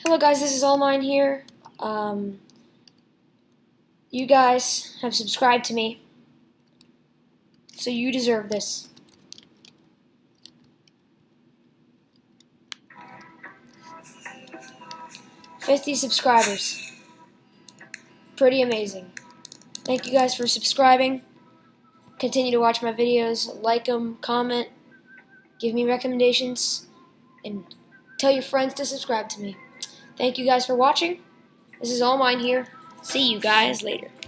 Hello guys, this is All Mine here. You guys have subscribed to me, so you deserve this. $50 subscribers. Pretty amazing. Thank you guys for subscribing. Continue to watch my videos, like them, comment, give me recommendations, and tell your friends to subscribe to me. Thank you guys for watching. This is All Mine here. See you guys later.